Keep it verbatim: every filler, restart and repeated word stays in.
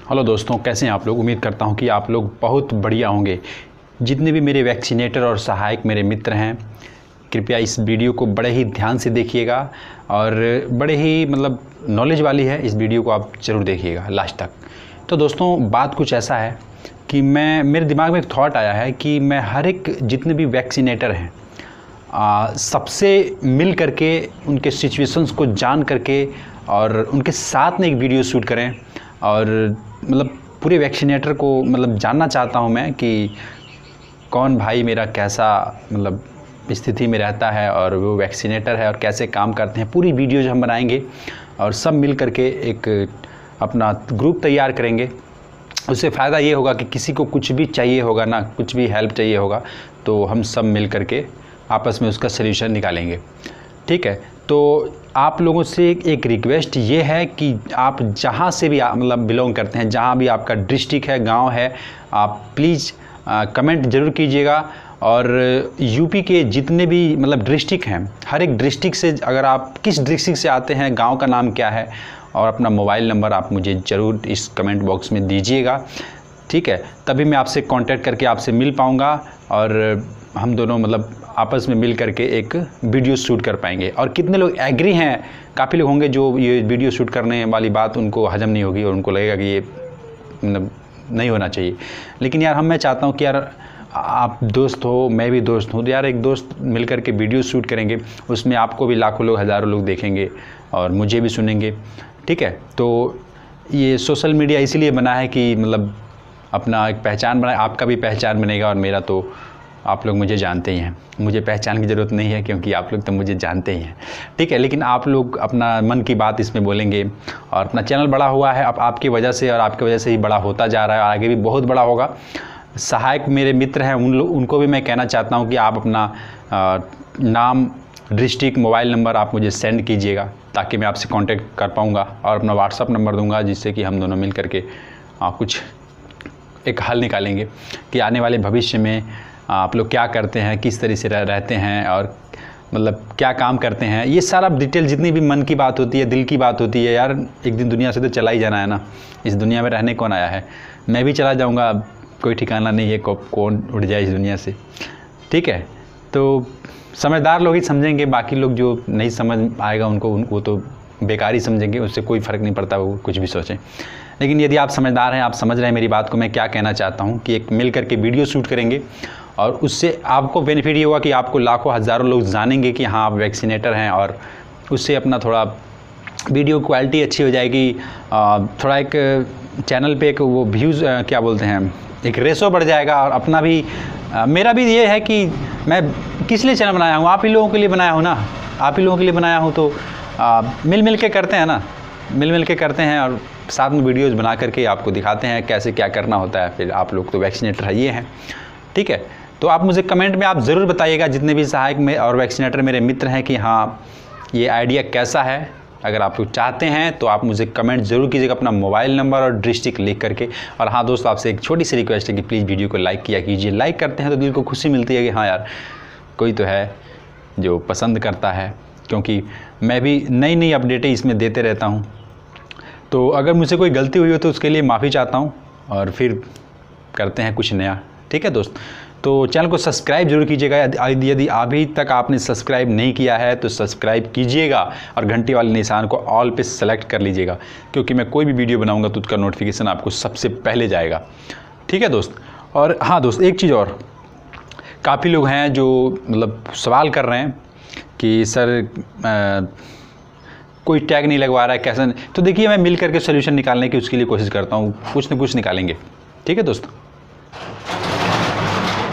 Hello दोस्तों, कैसे हैं आप लोग। उम्मीद करता हूं कि आप लोग बहुत बढ़िया होंगे। जितने भी मेरे वैक्सीनेटर और सहायक मेरे मित्र हैं, कृपया इस वीडियो को बड़े ही ध्यान से देखिएगा और बड़े ही मतलब नॉलेज वाली है। इस वीडियो को आप ज़रूर देखिएगा लास्ट तक। तो दोस्तों, बात कुछ ऐसा है कि मैं मेरे दिमाग में एक थॉट आया है कि मैं हर एक जितने भी वैक्सीनेटर हैं आ, सबसे मिल करके उनके सिचुएशंस को जान करके और उनके साथ में एक वीडियो शूट करें और मतलब पूरे वैक्सीनेटर को मतलब जानना चाहता हूं मैं कि कौन भाई मेरा कैसा मतलब स्थिति में रहता है और वो वैक्सीनेटर है और कैसे काम करते हैं। पूरी वीडियो जो हम बनाएंगे और सब मिल करके एक अपना ग्रुप तैयार करेंगे। उससे फ़ायदा ये होगा कि किसी को कुछ भी चाहिए होगा ना, कुछ भी हेल्प चाहिए होगा तो हम सब मिल करके आपस में उसका सल्यूशन निकालेंगे। ठीक है, तो आप लोगों से एक रिक्वेस्ट ये है कि आप जहाँ से भी मतलब बिलोंग करते हैं, जहाँ भी आपका डिस्ट्रिक्ट है, गांव है, आप प्लीज़ कमेंट ज़रूर कीजिएगा। और यूपी के जितने भी मतलब डिस्ट्रिक्ट हैं, हर एक डिस्ट्रिक्ट से अगर आप किस डिस्ट्रिक्ट से आते हैं, गांव का नाम क्या है और अपना मोबाइल नंबर आप मुझे ज़रूर इस कमेंट बॉक्स में दीजिएगा। ठीक है, तभी मैं आपसे कांटेक्ट करके आपसे मिल पाऊँगा और हम दोनों मतलब आपस में मिल करके एक वीडियो शूट कर पाएंगे। और कितने लोग एग्री हैं, काफ़ी लोग होंगे जो ये वीडियो शूट करने वाली बात उनको हजम नहीं होगी और उनको लगेगा कि ये मतलब नहीं होना चाहिए। लेकिन यार हम मैं चाहता हूँ कि यार आप दोस्त हो, मैं भी दोस्त हूँ, तो यार एक दोस्त मिल करके वीडियो शूट करेंगे, उसमें आपको भी लाखों लोग हज़ारों लोग देखेंगे और मुझे भी सुनेंगे। ठीक है, तो ये सोशल मीडिया इसीलिए बना है कि मतलब अपना एक पहचान बनाए, आपका भी पहचान बनेगा और मेरा तो आप लोग मुझे जानते ही हैं, मुझे पहचान की ज़रूरत नहीं है क्योंकि आप लोग तो मुझे जानते ही हैं। ठीक है, लेकिन आप लोग अपना मन की बात इसमें बोलेंगे और अपना चैनल बड़ा हुआ है अब आपकी वजह से और आपकी वजह से ही बड़ा होता जा रहा है, आगे भी बहुत बड़ा होगा। सहायक मेरे मित्र हैं, उन लोग उनको भी मैं कहना चाहता हूँ कि आप अपना आ, नाम, डिस्ट्रिक्ट, मोबाइल नंबर आप मुझे सेंड कीजिएगा ताकि मैं आपसे कॉन्टेक्ट कर पाऊँगा और अपना व्हाट्सअप नंबर दूँगा, जिससे कि हम दोनों मिल करके आ, कुछ एक हल निकालेंगे कि आने वाले भविष्य में आप लोग क्या करते हैं, किस तरह से रह, रहते हैं और मतलब क्या काम करते हैं। ये सारा डिटेल जितनी भी मन की बात होती है, दिल की बात होती है, यार एक दिन दुनिया से तो चला ही जाना है ना। इस दुनिया में रहने कौन आया है, मैं भी चला जाऊंगा, कोई ठिकाना नहीं है कौन उड़ जाए इस दुनिया से। ठीक है, तो समझदार लोग ही समझेंगे, बाकी लोग जो नहीं समझ आएगा उनको वो तो बेकार ही समझेंगे, उससे कोई फ़र्क नहीं पड़ता वो कुछ भी सोचें। लेकिन यदि आप समझदार हैं, आप समझ रहे हैं मेरी बात को, मैं क्या कहना चाहता हूँ कि एक मिल करके वीडियो शूट करेंगे और उससे आपको बेनिफिट ये होगा कि आपको लाखों हज़ारों लोग जानेंगे कि हाँ आप वैक्सीनेटर हैं और उससे अपना थोड़ा वीडियो क्वालिटी अच्छी हो जाएगी। थोड़ा एक चैनल पे एक वो व्यूज़ क्या बोलते हैं, एक रेशो बढ़ जाएगा और अपना भी मेरा भी ये है कि मैं किस लिए चैनल बनाया हूँ, आप ही लोगों के लिए बनाया हूँ ना, आप ही लोगों के लिए बनाया हूँ। तो आ, मिल मिल के करते हैं ना, मिल मिल के करते हैं और साथ में वीडियोस बना करके आपको दिखाते हैं कैसे क्या करना होता है। फिर आप लोग तो वैक्सीनेटर है ये हैं। ठीक है, तो आप मुझे कमेंट में आप ज़रूर बताइएगा, जितने भी सहायक में और वैक्सीनेटर मेरे मित्र हैं, कि हाँ ये आइडिया कैसा है। अगर आप लोग चाहते हैं तो आप मुझे कमेंट ज़रूर कीजिएगा, अपना मोबाइल नंबर और डिस्ट्रिक्ट लिख करके। और हाँ दोस्तों, आपसे एक छोटी सी रिक्वेस्ट है कि प्लीज़ वीडियो को लाइक किया कीजिए। लाइक करते हैं तो दिल को खुशी मिलती है कि हाँ यार कोई तो है जो पसंद करता है, क्योंकि मैं भी नई नई अपडेटें इसमें देते रहता हूँ। तो अगर मुझसे कोई गलती हुई हो तो उसके लिए माफ़ी चाहता हूँ और फिर करते हैं कुछ नया। ठीक है दोस्त, तो चैनल को सब्सक्राइब जरूर कीजिएगा। यदि अभी तक आपने सब्सक्राइब नहीं किया है तो सब्सक्राइब कीजिएगा और घंटी वाले निशान को ऑल पे सेलेक्ट कर लीजिएगा, क्योंकि मैं कोई भी वीडियो बनाऊंगा तो उसका नोटिफिकेशन आपको सबसे पहले जाएगा। ठीक है दोस्त, और हाँ दोस्त, एक चीज़ और, काफ़ी लोग हैं जो मतलब सवाल कर रहे हैं कि सर आ, कोई टैग नहीं लगवा रहा है, कैसा नहीं। तो देखिए, मैं मिल करके सोल्यूशन निकालने की उसके लिए कोशिश करता हूँ, कुछ न कुछ निकालेंगे। ठीक है दोस्तों।